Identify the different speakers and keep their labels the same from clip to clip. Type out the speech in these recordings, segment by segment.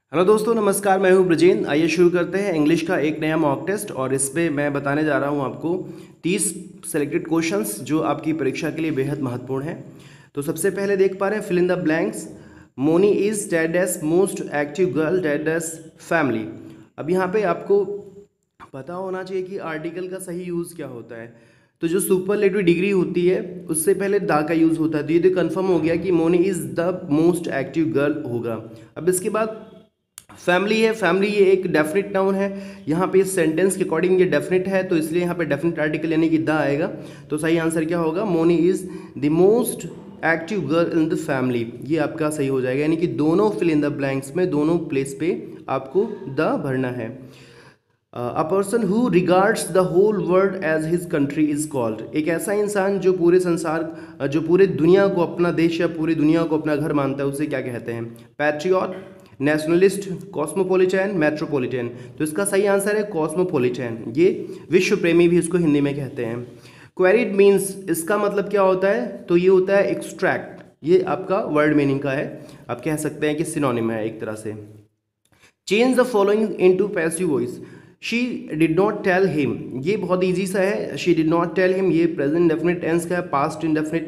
Speaker 1: Hello दोस्तों, नमस्कार। मैं हूं ब्रजेन। आइए शुरू करते हैं इंग्लिश का एक नया मॉक टेस्ट। और इस पे मैं बताने जा रहा हूं आपको 30 सेलेक्टेड क्वेश्चंस जो आपकी परीक्षा के लिए बेहद महत्वपूर्ण हैं। तो सबसे पहले देख पा रहे हैं, fill in the blanks. Moni is dead as most active girl dead as family. अब यहाँ पे आपको पता होना चाहिए कि आर्टिकल का सही यूज़ क्या होता है। तो जो सुपरलेटिव डिग्री होती है उससे पहले द का यूज़ होता है। तो ये तो कंफर्म हो गया कि Moni is the most active girl होगा। अब इसके बाद फैमिली है। फैमिली ये एक डेफिनेट नाउन है। यहाँ पे इस सेंटेंस के अकॉर्डिंग ये डेफिनेट है, तो इसलिए यहाँ पे डेफिनेट आर्टिकल यानी कि द आएगा। तो सही आंसर क्या होगा? Moni is the most active girl in the family. ये आपका सही हो जाएगा, यानी कि दोनों फिल इन द ब्लैंक्स में दोनों प्लेस पे आपको द भरना है। A person who regards the whole world as his country is called. एक ऐसा इंसान जो पूरे संसार जो पूरे दुनिया को अपना देश या पूरी दुनिया को अपना घर मानता है, उसे क्या कहते हैं? Patriot, nationalist, cosmopolitan, metropolitan. तो इसका सही आंसर है कॉस्मोपॉलिटन। ये विश्व प्रेमी भी इसको हिंदी में कहते हैं। क्वेरिड मीन्स, इसका मतलब क्या होता है? तो ये होता है एक्सट्रैक्ट। ये आपका वर्ड मीनिंग का है, आप कह सकते हैं कि सिनोनिम है एक तरह से। Change the following into passive voice. She did not tell him, ये बहुत ईजी सा है। She did not tell him ये प्रेजेंट इंडेफिनिट टेंस का है, पास्ट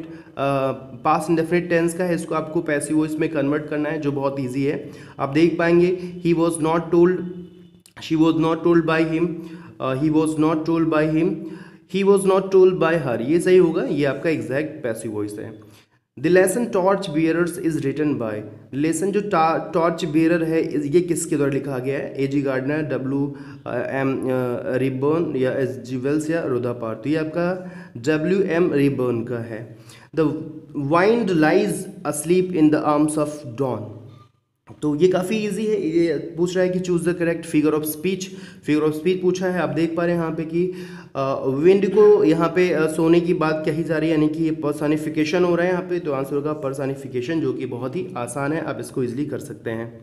Speaker 1: इंडेफिनिट टेंस का है। इसको आपको पैसिव वॉइस में कन्वर्ट करना है, जो बहुत ईजी है। आप देख पाएंगे, he was not told, she was not told by him, he was not told by him, he was not told by her. ये सही होगा, ये आपका एग्जैक्ट पैसिव वॉइस है। The lesson torch bearers is written by. Lesson जो torch bearer है ये किसके द्वारा लिखा गया है? ए जी गार्डनर, WM रिबर्न, या एस जी वेल्स, या रोधा पार। तो ये आपका WM रिबर्न का है। The wind lies asleep in the arms of dawn. तो ये काफ़ी इजी है। ये पूछ रहा है कि choose the correct figure of speech. Figure of speech पूछा है। आप देख पा रहे हैं यहाँ पे कि विंड को यहाँ पे सोने की बात कही जा रही है, यानी कि ये पर्सनिफिकेशन हो रहा है यहाँ पे। तो आंसर होगा पर्सनिफिकेशन, जो कि बहुत ही आसान है, आप इसको इजीली कर सकते हैं।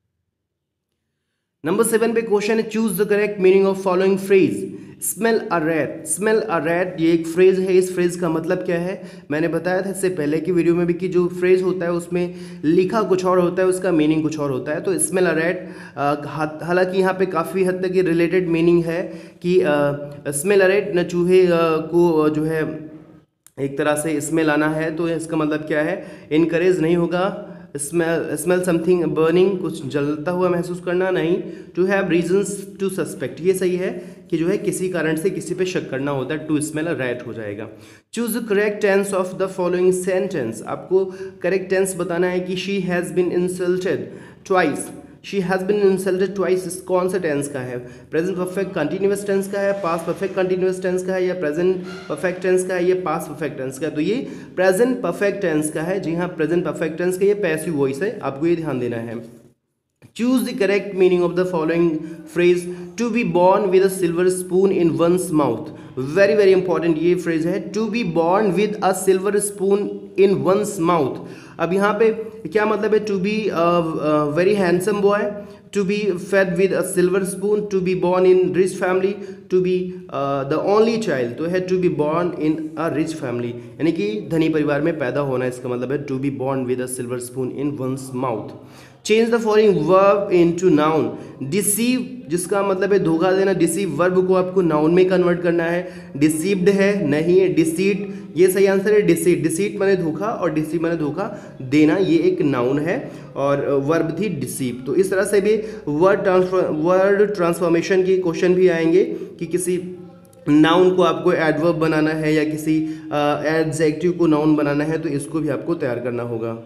Speaker 1: नंबर 7 पे क्वेश्चन है, choose the correct meaning of following phrase. Smell a rat. Smell a rat ये एक फ्रेज है। इस फ्रेज का मतलब क्या है? मैंने बताया था इससे पहले की वीडियो में भी कि जो फ्रेज होता है उसमें लिखा कुछ और होता है, उसका मीनिंग कुछ और होता है। तो स्मेल अ रैट, हालांकि यहाँ पे काफ़ी हद तक ये रिलेटेड मीनिंग है कि स्मेल अ रैट न चूहे को जो है एक तरह से स्मेल आना है। तो इसका मतलब क्या है? इनकरेज नहीं होगा। स्मेल समथिंग बर्निंग, कुछ जलता हुआ महसूस करना नहीं। To have reasons to suspect, ये सही है कि जो है किसी कारण से किसी पे शक करना होता है। टू स्मेल अ रैट हो जाएगा। Choose the correct tense of the following sentence. आपको करेक्ट टेंस बताना है कि she has been insulted twice. She has been insulted twice कौन सा टेंस का है? प्रेजेंट परफेक्ट कंटिन्यूअस टेंस का है, पास्ट परफेक्ट कंटिन्यूअस टेंस का है, या प्रेजेंट परफेक्ट टेंस का है, या पास्ट परफेक्ट टेंस का है? तो ये प्रेजेंट परफेक्ट टेंस का है। जी हाँ, प्रेजेंट परफेक्ट टेंस का ये पैसिव वॉइस है, आपको ये ध्यान देना है। Choose the correct meaning of the following phrase. To be born with a silver spoon in one's mouth. Very very important ये फ्रेज है, to be born with a silver spoon in one's mouth. अब यहाँ पे क्या मतलब है? To be very handsome boy, to be fed with a silver spoon, to be born in rich family, to be the only child. तो है to be born in a rich family, यानी कि धनी परिवार में पैदा होना। इसका मतलब है to be born with a silver spoon in one's mouth. Change the following verb into noun. Deceive, जिसका मतलब है धोखा देना। डिसीव वर्ब को आपको नाउन में कन्वर्ट करना है। डिसीव्ड है, नहीं है। डिसीट, ये सही आंसर है। डिसीट, डिसीट माने धोखा और डिसीव माने धोखा देना, ये एक नाउन है और वर्ब थी डिसीव। तो इस तरह से भी वर्ड ट्रांसफॉर्मेशन के क्वेश्चन भी आएंगे कि किसी नाउन को आपको एडवर्ब बनाना है या किसी एडजेक्टिव को नाउन बनाना है, तो इसको भी आपको तैयार करना होगा।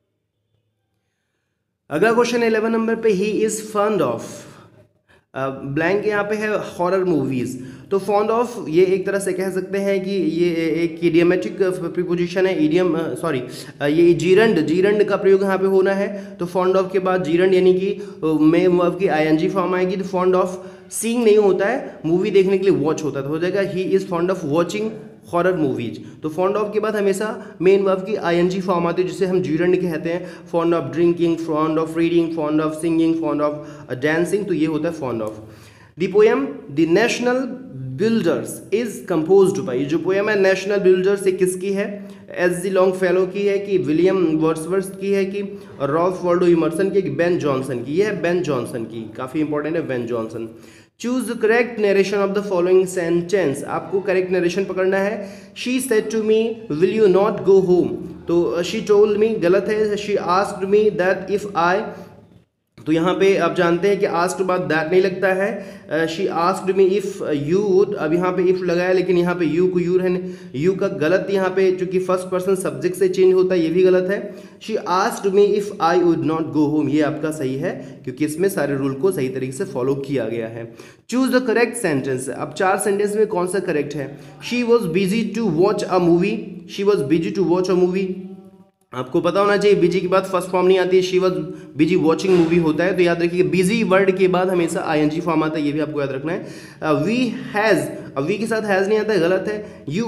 Speaker 1: अगला क्वेश्चन 11 नंबर पे, he is fond of blank यहाँ पे है हॉरर मूवीज़। तो फॉन्ड ऑफ ये एक तरह से कह सकते हैं कि ये एक इडियमेटिक प्रीपोजिशन है। इडियम सॉरी ये जीरंड का प्रयोग यहाँ पे होना है। तो फॉन्ड ऑफ के बाद जीरंड यानी कि मेन वर्ब की ING फॉर्म आएगी। तो फॉन्ड ऑफ सीइंग नहीं होता है, मूवी देखने के लिए वॉच होता है, तो हो जाएगा he is fond of watching horror movies. तो फॉन्ड ऑफ के बाद हमेशा मेन वर्ब की ING फॉर्म आती है, जिसे हम जीरंड कहते हैं। Fond of drinking, fond of reading, fond of singing, fond of dancing, तो ये होता है fond of. The poem the national builders is composed by, जो पोएम है नेशनल बिल्डर्स ये किसकी है? एच.जी. लॉन्गफेलो की है कि विलियम वर्ड्सवर्थ की है कि रॉल्फ वॉल्डो इमर्सन की, बेन जॉनसन की? ये है बेन जॉनसन की, काफ़ी इंपॉर्टेंट है Ben Jonson. Choose the correct narration of the following sentence, आपको करेक्ट नरेशन पकड़ना है। She said to me will you not go home, तो शी टोल्ड मी गलत है, she asked me that if I, तो यहाँ पे आप जानते हैं कि आस्क्ड बाद दैट नहीं लगता है। She asked me if you would, अब यहाँ पे इफ लगाया लेकिन यहाँ पे यू को यू रहने, यू का गलत यहाँ पे चूंकि फर्स्ट पर्सन सब्जेक्ट से चेंज होता है, ये भी गलत है। She asked me if I would not go home, ये आपका सही है क्योंकि इसमें सारे रूल को सही तरीके से फॉलो किया गया है। चूज द करेक्ट सेंटेंस, अब 4 सेंटेंस में कौन सा करेक्ट है? She was busy to watch a movie, she was busy to watch a movie, आपको पता होना चाहिए बिजी के बाद फर्स्ट फॉर्म नहीं आती है, she was busy watching movie होता है, तो याद रखिए बिजी वर्ड के बाद हमेशा आईएनजी फॉर्म आता है, ये भी आपको याद रखना है। वी हैज़, अब वी के साथ हैज़ नहीं आता है, गलत है।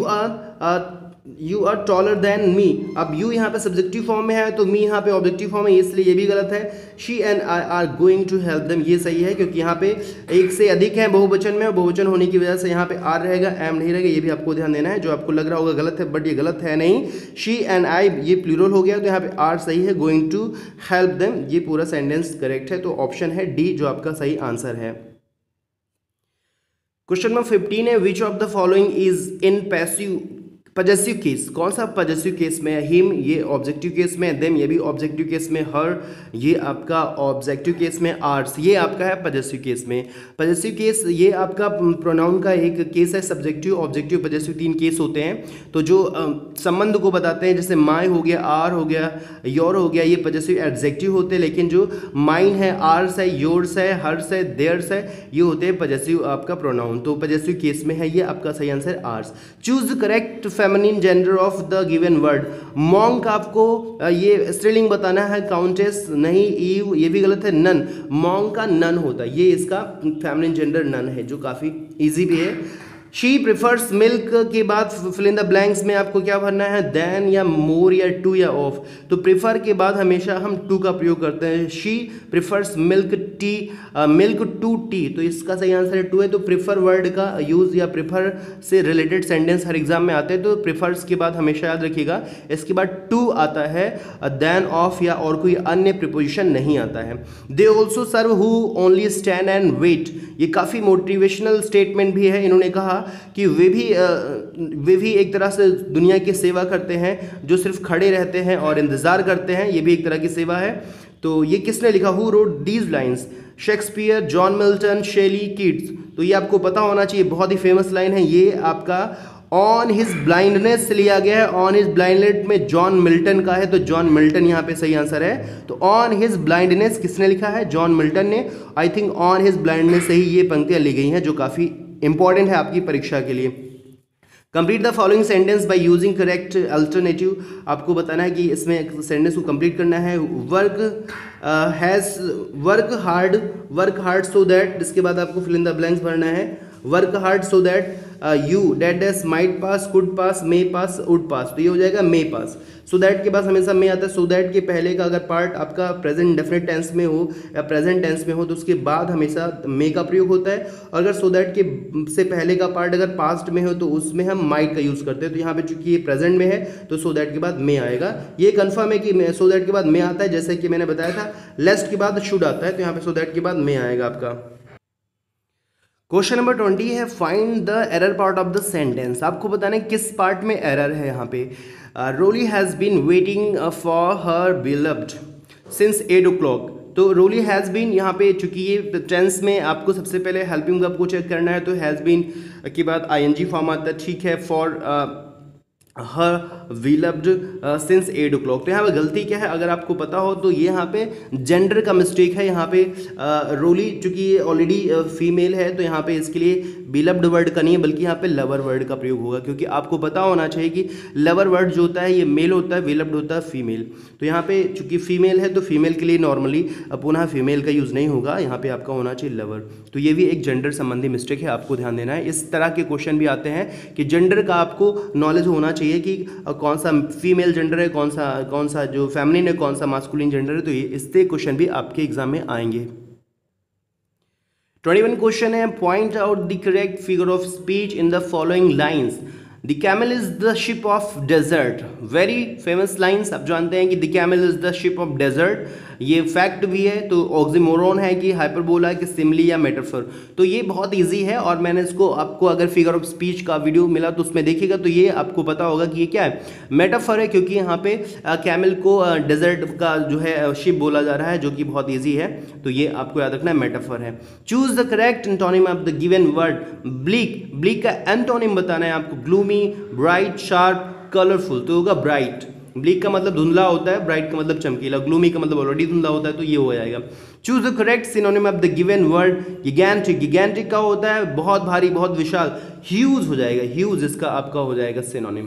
Speaker 1: You are taller than me, अब यू यहाँ पे सब्जेक्टिव फॉर्म में है तो मी यहाँ पे ऑब्जेक्टिव फॉर्म है, इसलिए ये भी गलत है। She and I are going to help them, ये सही है क्योंकि यहाँ पे एक से अधिक है बहुवचन में, और बहुवचन होने की वजह से यहाँ पे आर रहेगा, एम नहीं रहेगा, ये भी आपको ध्यान देना है। जो आपको लग रहा होगा गलत है बट ये गलत है नहीं, शी एंड आई ये प्लूरल हो गया तो यहाँ पे आर सही है, गोइंग टू हेल्प देम, ये पूरा सेंटेंस करेक्ट है, तो ऑप्शन है डी जो आपका सही आंसर है। क्वेश्चन नंबर 15 है, which of the following is in possessive case, कौन सा पजेसिव केस में है? हिम ये ऑब्जेक्टिव केस में, देम ये भी ऑब्जेक्टिव केस में, हर ये आपका ऑब्जेक्टिव केस में, आर्स ये आपका है पजेसिव केस में। पजेसिव केस ये आपका प्रोनाउन का एक केस है, सब्जेक्टिव ऑब्जेक्टिव पजेसिव 3 केस होते हैं, तो जो संबंध को बताते हैं जैसे माई हो गया, आर हो गया, योर हो गया, ये पजेसिव एडजेक्टिव होते हैं, लेकिन जो माइन है, आर्स है, योर्स है, हर्स है, देयर्स है, ये होते हैं पजेसिव आपका प्रोनाउन, तो पजेसिव केस में है ये आपका सही answer ours. Choose correct feminine gender of the given word, monk आपको ये स्त्रीलिंग बताना है, काउंटेस नहीं, ईव ये भी गलत है, नन, मॉन्क का नन होता है, ये इसका फेमिनिन जेंडर नन है जो काफ़ी इजी भी है। शी प्रिफर्स मिल्क के बाद फिल इन द ब्लैंक्स में आपको क्या भरना है? देन या मोर या टू या ऑफ, तो प्रिफर के बाद हमेशा हम टू का प्रयोग करते हैं। She prefers milk tea, milk to tea, तो इसका सही आंसर है टू है, तो प्रिफर वर्ड का यूज़ या प्रिफर से रिलेटेड सेंटेंस हर एग्जाम में आते हैं, तो प्रिफर्स के बाद हमेशा याद रखिएगा इसके बाद टू आता है, देन ऑफ या और कोई अन्य प्रिपोजिशन नहीं आता है। They also serve who only stand and wait, ये काफ़ी मोटिवेशनल स्टेटमेंट भी है, इन्होंने कहा कि वे भी एक तरह से दुनिया की सेवा करते हैं, जो सिर्फ खड़े रहते हैं और इंतज़ार करते हैं, ये भी एक तरह की सेवा है। तो ये किसने लिखा? Who wrote these lines? Shakespeare, John Milton, Shelley, Keats, तो ये आपको पता होना चाहिए, बहुत ही फेमस लाइन है, ये आपका ऑन हिज ब्लाइंडनेस से लिया गया है। ऑन हिज ब्लाइंडनेस में जॉन मिल्टन का है, तो जॉन मिल्टन यहाँ पे सही आंसर है। तो ऑन हिज ब्लाइंडनेस किसने लिखा है? जॉन मिल्टन ने। I think on his blindness से ही ये पंक्तियाँ ली गई हैं जो काफ़ी इंपॉर्टेंट है आपकी परीक्षा के लिए। Complete the following sentence by using correct alternative, आपको बताना है कि इसमें सेंटेंस को कंप्लीट करना है। वर्क हार्ड सो दैट, इसके बाद आपको फिल इन द ब्लैंक्स भरना है। Work hard so that you date might pass, could pass, may pass, would pass, तो ये हो जाएगा मे पास। सो दैट के बाद हमेशा मे आता है, सो दैट के पहले का अगर पार्ट आपका प्रेजेंट डेफिनेट टेंस में हो या प्रेजेंट टेंस में हो तो उसके बाद हमेशा मे का प्रयोग होता है, और अगर सो दैट के से पहले का पार्ट अगर पास्ट में हो तो उसमें हम माइट का यूज़ करते हैं। तो यहाँ पे चूंकि ये प्रेजेंट में है तो सो दैट के बाद मे आएगा, ये कन्फर्म है कि सो दैट के बाद मे आता है, जैसे कि मैंने बताया था लेस्ट के बाद शुड आता है, तो यहाँ पे सो दैट के बाद मे आएगा आपका। क्वेश्चन नंबर 20 है, find the error part of the sentence, आपको बताना है किस पार्ट में एरर है यहाँ पे। Roli has been waiting for her beloved since 8 o'clock, तो रोली हैज़ बीन यहाँ पे चूंकि ये टेंस में आपको सबसे पहले हेल्पिंग वर्ब को चेक करना है, तो हैज़ बीन के बाद आईएनजी फॉर्म आता है, ठीक है, for her beloved since 8 o'clock, तो यहाँ पे गलती क्या है अगर आपको पता हो तो ये यहाँ पे जेंडर का मिस्टेक है। यहाँ पे रोली चूंकि ये ऑलरेडी फीमेल है तो यहाँ पे इसके लिए बिलव्ड वर्ड का नहीं है बल्कि यहाँ पे लवर वर्ड का प्रयोग होगा, क्योंकि आपको पता होना चाहिए कि लवर वर्ड जो होता है ये मेल होता है, विलव्ड होता है फीमेल। तो यहाँ पे चूंकि फीमेल है तो फीमेल के लिए नॉर्मली पुनः फीमेल का यूज़ नहीं होगा, यहाँ पे आपका होना चाहिए लवर। तो ये भी एक जेंडर संबंधी मिस्टेक है, आपको ध्यान देना है। इस तरह के क्वेश्चन भी आते हैं कि जेंडर का आपको नॉलेज होना चाहिए कि कौन सा फीमेल जेंडर है, कौन सा जो फेमिनिन है, कौन सा मास्कुलिन जेंडर है, तो ये इससे क्वेश्चन भी आपके एग्जाम में आएंगे। 21 क्वेश्चन है, point out the correct figure of speech in the following lines. The camel is the ship of desert, very famous lines. आप जानते हैं कि the camel is the ship of desert, ये फैक्ट भी है। तो ऑक्सीमोरॉन है कि हाइपरबोला कि सिमली या मेटाफर, तो ये बहुत इजी है। और मैंने इसको आपको अगर फिगर ऑफ स्पीच का वीडियो मिला तो उसमें देखिएगा तो ये आपको पता होगा कि ये क्या है, मेटाफर है, क्योंकि यहाँ पे कैमल को डेजर्ट का जो है शिप बोला जा रहा है, जो कि बहुत ईजी है। तो ये आपको याद रखना है, मेटाफर है। Choose the correct antonym of the given word bleak. Bleak का एंटोनिम बताना है आपको, ग्लूमी, ब्राइट, शार्प, कलरफुल। तो होगा ब्राइट। ब्लीक का मतलब धुंधला होता है, ब्राइट का मतलब चमकीला, ग्लूमी का मतलब ऑलरेडी धुंधला होता है, तो ये हो जाएगा। Choose the correct synonym of the given word gigantic. Gigantic का होता है बहुत भारी, बहुत विशाल, ह्यूज हो जाएगा, ह्यूज इसका आपका हो जाएगा synonym.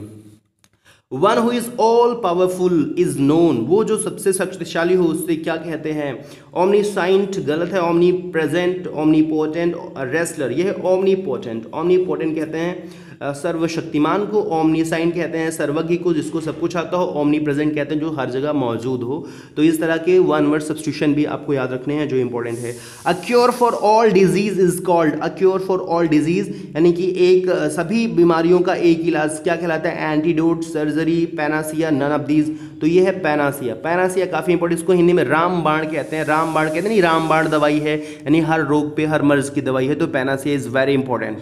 Speaker 1: One who is all powerful is known, वो जो सबसे शक्तिशाली हो उससे क्या कहते हैं? ओमनीसाइंट गलत है, ओमनी प्रेजेंट, ओमनीपोटेंट, रेस्लर, ये है ओमनीपोटेंट। ओमनीपोटेंट कहते हैं सर्वशक्तिमान को, ओमनीसाइंट कहते हैं सर्वज्ञ को, जिसको सब कुछ आता हो, ओमनी प्रेजेंट कहते हैं जो हर जगह मौजूद हो। तो इस तरह के वन वर्ड सब्स्टिट्यूशन भी आपको याद रखने हैं जो इंपॉर्टेंट है। A cure for all disease is called, a cure for all disease यानी कि एक सभी बीमारियों का एक इलाज क्या कहलाता है? Antidote, surgery, panacea, none of these. तो ये है पैनासिया। पैनासिया काफी इंपॉर्टेंट, इसको हिंदी में रामबाण कहते हैं। रामबाण कहते हैं नहीं, रामबाण दवाई है, यानी हर रोग पे, हर मर्ज की दवाई है। तो panacea is very important.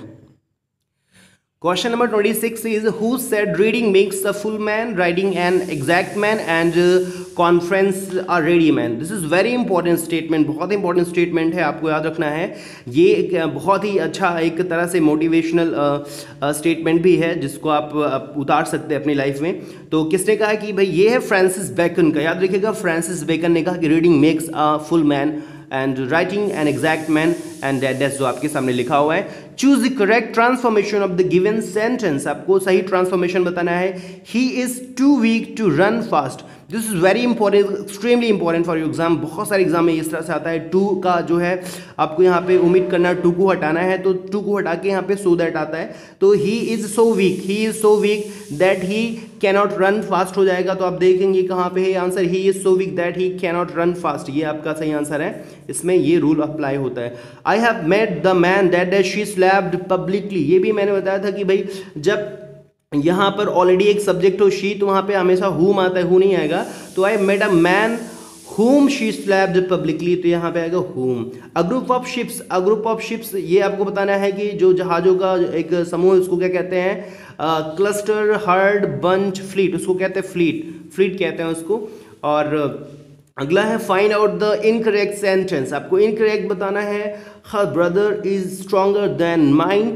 Speaker 1: Question number 26 is who said reading makes a full man, writing an exact man, and conference a ready man. This is very important statement, बहुत इंपॉर्टेंट स्टेटमेंट है, आपको याद रखना है। ये एक बहुत ही अच्छा एक तरह से मोटिवेशनल स्टेटमेंट भी है, जिसको आप उतार सकते हैं अपनी लाइफ में। तो किसने कहा कि भाई ये है फ्रांसिस बेकन का, याद रखिएगा फ्रांसिस बेकन ने कहा कि reading makes a full man and writing an exact man, and that's जो आपके सामने लिखा हुआ है। Choose the correct transformation of the given sentence, आपको सही ट्रांसफॉर्मेशन बताना है। He is too weak to run fast, this is very important, extremely important for your exam. बहुत सारे एग्जाम में इस तरह से आता है। टू का जो है आपको यहाँ पे उम्मीद करना, टू को हटाना है, तो टू को हटा के यहाँ पे सो दैट आता है। तो he is so weak, he is so weak that he cannot run fast हो जाएगा। तो आप देखेंगे कहाँ पे है answer, he is so weak that he cannot run fast, ये आपका सही आंसर है। इसमें ये रूल अप्लाई होता है। I have met the man that she slapped publicly, ये भी मैंने बताया था कि भाई जब यहाँ पर ऑलरेडी एक सब्जेक्ट हो शी, तो वहाँ पे हमेशा हुम आता है, हु नहीं आएगा। तो I met a man whom she slapped publicly, तो यहाँ पे आएगा whom। A group of ships, a group of ships, ये आपको बताना है कि जो जहाज़ों का एक समूह, उसको क्या कहते हैं? क्लस्टर, हर्ड, बंच, फ्लीट, उसको कहते हैं फ्लीट, फ्लीट कहते हैं उसको। और अगला है find out the incorrect sentence, आपको इनकरेक्ट बताना है। Her brother is stronger than mine,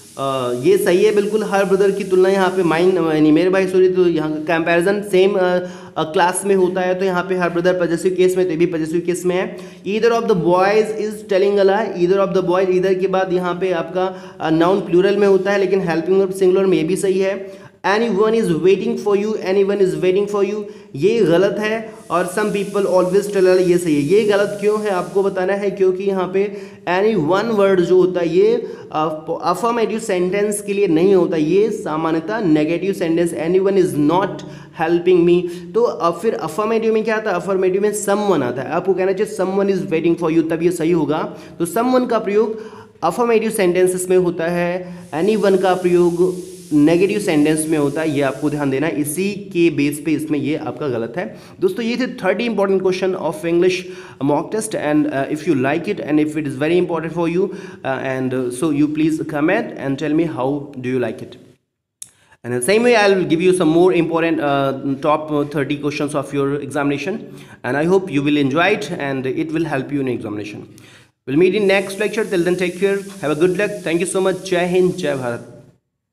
Speaker 1: ये सही है बिल्कुल, हर ब्रदर की तुलना यहाँ पे माइन यानी मेरे भाई सॉरी, तो यहाँ कंपैरिजन सेम क्लास में होता है। तो यहाँ पे हर ब्रदर पॉजेसिव केस में, तो ये भी पॉजेसिव केस में है। Either of the boys is telling a lie, either of the boys, either के बाद यहाँ पे आपका नाउन प्लूरल में होता है, लेकिन हेल्पिंग वर्ब सिंगुलर में, ये भी सही है। Anyone is waiting for you, anyone is waiting for you, ये गलत है। और सम पीपल ऑलवेज टेल, ये सही है। ये गलत क्यों है आपको बताना है, क्योंकि यहाँ पे एनी वन वर्ड जो होता है ये अफर्मेटिव सेंटेंस के लिए नहीं होता, ये सामान्यतः negative sentence, anyone is not helping me. तो फिर अफर्मेटिव में क्या आता है? अफर्मेटिव में समवन आता है, आपको कहना चाहिए someone is waiting for you, तब ये सही होगा। तो समवन का प्रयोग अफर्मेटिव सेंटेंसेस में होता है, एनीवन का प्रयोग नेगेटिव सेंटेंस में होता है, ये आपको ध्यान देना है। इसी के बेस पे इसमें ये आपका गलत है। दोस्तों ये थे 30 important question of English mock test, and if you like it and if it is very important for you, and so you please comment and tell me how do you like it. And in the same way, I'll give you some more important top 30 questions of your examination, and I hope you will enjoy it and it will help you in examination. We'll meet in next lecture. Till then, take care. Have a good luck. Thank you so much. Jai Hind, Jai Bharat.